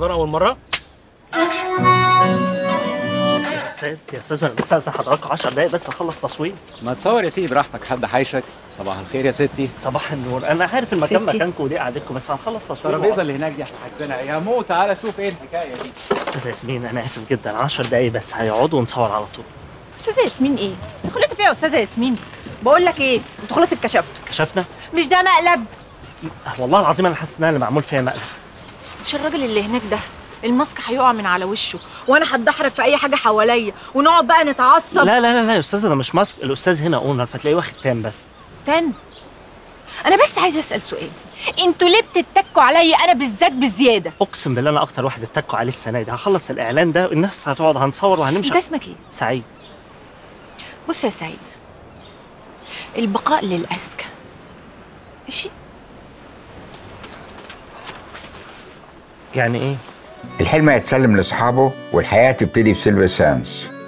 رمضان اول مره. يا استاذ انا بس عايز حضرتك 10 دقايق بس اخلص تصوير. ما تصور يا سيدي براحتك، حد حايشك. صباح الخير يا ستي. صباح النور، انا عارف المكان مكانكم ودي قعدتكم، بس هنخلص تصوير. الترابيزه اللي هناك دي هتحجزنا يا مو، تعالى شوف ايه الحكايه دي. استاذه ياسمين انا اسف جدا، 10 دقايق بس هيقعدوا ونصور على طول. استاذه ياسمين ايه؟ خليتوا فيها يا استاذه ياسمين. بقول لك ايه، انتوا خلاص اتكشفتوا. كشفنا؟ مش ده مقلب؟ والله العظيم انا حاسس ان انا اللي معمول فيها مقلب. مش الراجل اللي هناك ده الماسك هيقع من على وشه وانا هتدحرج في اي حاجه حواليا ونقعد بقى نتعصب. لا لا لا لا يا استاذه، ده مش ماسك، الاستاذ هنا اونر فتلاقيه واخد تام بس. تاني؟ انا بس عايزه اسال سؤال، انتوا ليه بتتكوا عليا انا بالذات بالزياده؟ اقسم بالله انا اكتر واحد اتكوا عليه السنه دي. هخلص الاعلان ده الناس هتقعد هنصور وهنمشي. انت اسمك ايه؟ سعيد. بص يا سعيد، البقاء للاذكى، ماشي؟ يعني ايه؟ الحلم هيتسلم لاصحابه والحياه تبتدي في سيلفر سانس.